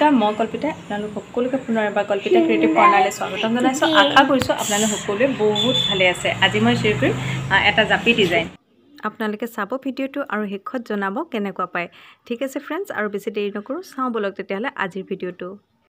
নমস্কাৰ মই কল্পিতা আপোনালোক সকলোকে পুনৰ এবাৰ কল্পিতা ক্ৰিয়েটিভ কৰ্ণাৰলৈ স্বাগতম জনাইছোঁ আশা কৰিছোঁ আপোনালোক সকলোৱে বহুত ভালে আছে আজি মই শ্বেয়াৰ কৰিম এটা জাপি ডিজাইন আপোনালোকে চাব ভিডিঅ'টো আৰু শেষত জনাব কেনেকুৱা পায় ঠিক আছে ফ্ৰেণ্ডছ আৰু বেছি দেৰি নকৰোঁ চাওঁ বলক তেতিয়াহ'লে আজিৰ ভিডিঅ'টো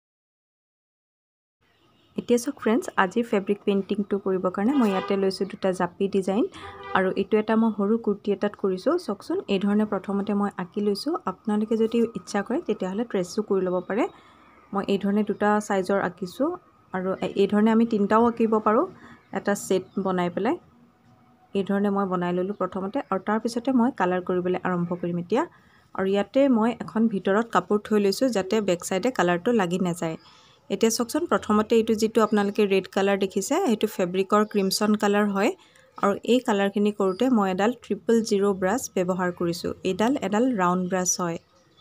এতিয়া সক ফ্ৰেণ্ডছ আজিৰ ফেব্ৰিক পেইণ্টিংটো কৰিবৰ কাৰণে মই ইয়াতে লৈছোঁ দুটা জাপি ডিজাইন আৰু এইটো এটা মই সৰু কুৰ্তি এটাত কৰিছোঁ চকচোন এই ধৰণে প্ৰথমতে মই আঁকি লৈছোঁ আপোনালোকে যদি ইচ্ছা কৰে তেতিয়াহ'লে ট্ৰেচো কৰি ল'ব পাৰে মই এই ধৰণে দুটা সাইজৰ আঁকিছোঁ আৰু এই ধৰণে আমি তিনটাও আঁকিব পাৰোঁ এটা সেট বনাই পেলাই এই ধৰণে মই বনাই ললোঁ প্ৰথমতে আৰু তাৰ পিছতে মই কালাৰ কৰিবলৈ আৰম্ভ কৰিম এতিয়া আৰু ইয়াতে মই এখন ভিতৰত কাপোৰ থৈ লৈছোঁ যাতে বেক সাইডে কালাৰটো লাগি নাযায় এতিয়া চকচোন প্ৰথমতে এইটো যেটো আপোনালোকে ৰেড কালাৰ দেখিছে এইটো ফেব্ৰিকৰ ক্ৰিমসন কালাৰ হয় আৰু এই কালাৰখিনি কৰোতে মই এডাল 000 ব্ৰাছ ব্যৱহাৰ কৰিছোঁ এডাল ৰাউন্ড ব্ৰাছ হয়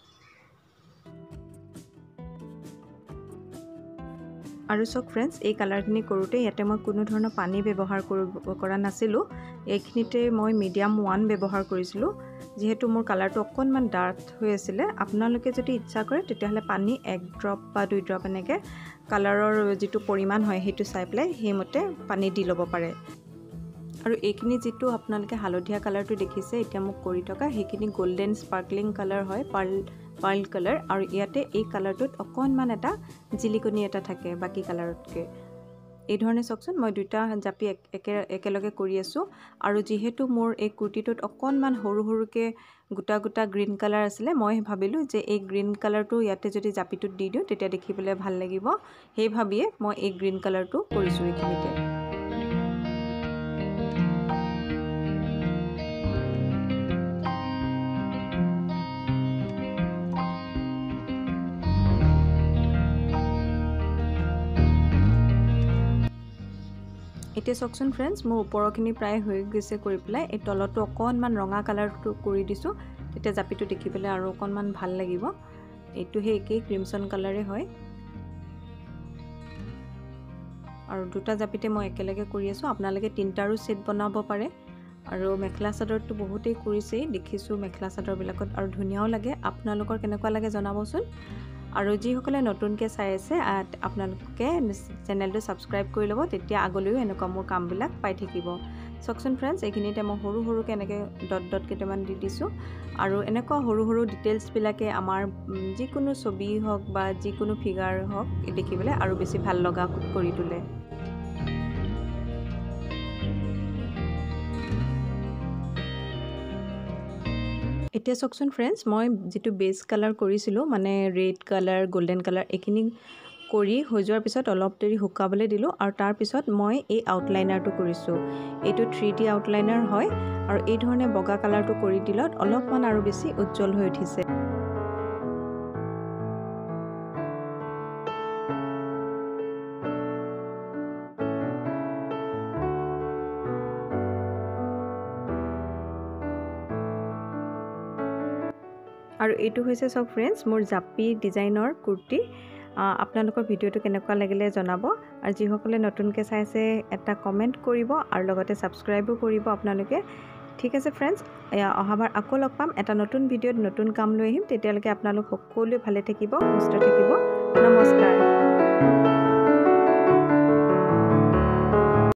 আৰু সক ফ্ৰেণ্ডছ এই কালাৰখিনি কৰোতে ইয়াতে মই কোনো ধৰণৰ পানী ব্যৱহাৰ কৰা নাছিলো এইখিনিতে মই মিডিয়াম 1 ব্যৱহাৰ কৰিছিলো যেহেতু মোৰ কালাৰটো অকনমান ডাৰ্ক হৈ আছিল আপোনালোকে যদি ইচ্ছা কৰে তেতিয়াহলে পানী 1 ড্ৰপ বা 2 ড্ৰপ এনেকে কালাৰৰ যেটো পৰিমাণ হয় হেতু চাই প্লাই হেমতে পানী দি লব পাৰে আৰু এইখিনি যেটো আপোনালোকে হালধীয়া কালাৰটো দেখিছে এতিয়া মোক কৰি থকা হেখিনি গোল্ডেন স্পাৰ্কলিং কালাৰ হয় পাৰ্ল কালাৰ আৰু ইয়াতে এই কালাৰটোত অকনমান এটা জিলিকনি এটা থাকে বাকি কালাৰতকে এই ধৰণে চকচোন মই দুটা জাপি একেলগে কৰি আছো আৰু যেহেতু মোৰ এই কুৰ্তিটোত অকনমান সৰুকে গুটা গ্ৰীন কালাৰ আছিল মই ভাবিলো যে এই গ্ৰীন কালাৰটো ইয়াতে যদি জাপিটোত দি দিও তেতিয়া দেখিবলৈ ভাল লাগিব হেই ভাবিয়ে মই এই গ্ৰীন কালাৰটো কৰিছো এইখিনিতে এতিয়া চকচোন ফ্ৰেণ্ডছ মোৰ ওপৰখিনি প্ৰায় হৈ গৈছে কৰি প্লাই এই তলটো অকনমান ৰঙা কালাৰটো কৰি দিছো তেতিয়া জাপিটো দেখিবলৈ আৰু অকনমান ভাল লাগিব এইটো হে একেই ক্ৰিমসন কালাৰে হয় আৰু দুটা জাপিতে মই একেলগে কৰি আছো আপোনালোকে তিনটাৰো সেট বনাব পাৰে আৰু মেখলা চাদৰটো বহুতেই কৰিছে দেখিছো মেখলা চাদৰ বিলাকত আৰু ধুনিয়াও লাগে আপোনালোকৰ কেনেকুৱা লাগে জনাবচোন আৰু যি সকলে নতুনকে চাই আছে আপোনালোকে চেনেলটো সাবস্ক্ৰাইব কৰি লব তেতিয়া আগলৈও এনেকুৱা মোৰ কামবিলাক পাই থাকিব চকচোন ফ্ৰেণ্ডছ এইখিনিতে মই সৰুকে এনেকে ডট কেটামান দি দিছো আৰু এনেকুৱা সৰু ডিটেইলছ বিলাকে আমাৰ যিকোনো ছবি হওক বা যিকোনো ফিগাৰ হওক দেখিবলৈ আৰু বেছি ভাল লগা কৰি তোলে এতিয়া চকচোন ফ্ৰেণ্ডছ মই যেটো বেস কালাৰ কৰিছিলো মানে ৰেড কালাৰ গোল্ডেন কালাৰ এখিনি কৰি হৈ যোৱাৰ পিছত অলপ দেৰি হুকাবলৈ দিলো আৰু তাৰ পিছত মই এই আউটলাইনাৰটো কৰিছো এইটো 3D আউটলাইনাৰ হয় আৰু এই ধৰণে বগা কালাৰটো কৰি দিলত অলপমান আৰু বেছি উজ্জ্বল হৈ উঠিছে আৰু এইটো হৈছে সব ফ্ৰেণ্ডছ মোৰ জাপি ডিজাইনৰ কুৰ্তি আপোনালোকৰ ভিডিওটো কেনেকুৱা লাগিলে জনাব আৰু যি সকলে নতুনকে চাইছে এটা কমেন্ট কৰিব আৰু লগতে সাবস্ক্ৰাইবো কৰিব আপোনালোকে ঠিক আছে ফ্ৰেণ্ডছ অহাবাৰ আকৌ লগ পাম এটা নতুন ভিডিওত নতুন কাম লৈ আহিম তেতিয়ালৈকে আপোনালোক সকলোৱে ভালে থাকিব সুস্থ থাকিব নমস্কাৰ